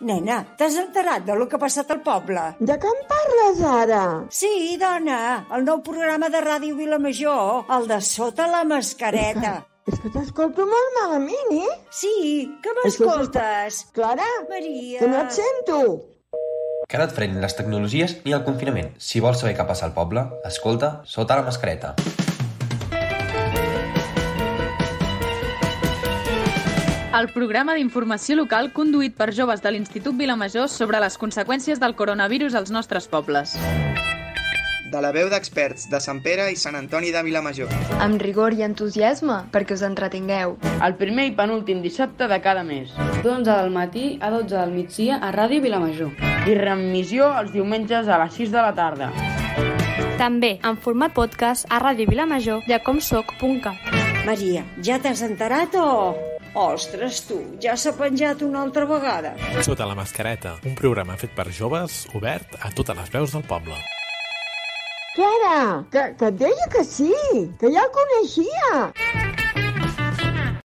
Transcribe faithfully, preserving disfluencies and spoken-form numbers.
Nena, t'has enterat de lo que ha passat al poble? De què em parles ara? Sí, dona, el nou programa de Ràdio Vilamajor, el de Sota la Mascareta. És que t'escolto molt malament, eh? Sí, que m'escoltes? Clara, Maria... que no et sento. Que no et frenin les tecnologies ni el confinament. Si vols saber què passa al poble, escolta Sota la Mascareta. El programa d'informació local conduït per joves de l'Institut Vilamajor sobre les conseqüències del coronavirus als nostres pobles. De la veu d'experts de Sant Pere i Sant Antoni de Vilamajor. Amb rigor i entusiasme perquè us entretingueu. El primer i penúltim dissabte de cada mes. d'onze del matí a dotze del migdia a Ràdio Vilamajor. I remissió els diumenges a les sis de la tarda. També en format podcast a Ràdio Vilamajor i a comsoc punt cat. Maria, ja t'has enterat o...? Ostres, tu, ja s'ha penjat una altra vegada. Sota la Mascareta, un programa fet per joves, obert a totes les veus del poble. Clara, que, que et deia que sí, que ja el coneixia.